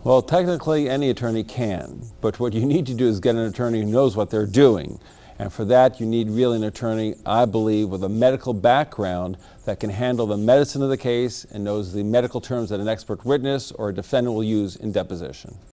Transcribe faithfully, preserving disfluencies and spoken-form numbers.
Well, technically any attorney can, but what you need to do is get an attorney who knows what they're doing. And for that, you need really an attorney, I believe, with a medical background that can handle the medicine of the case and knows the medical terms that an expert witness or a defendant will use in deposition.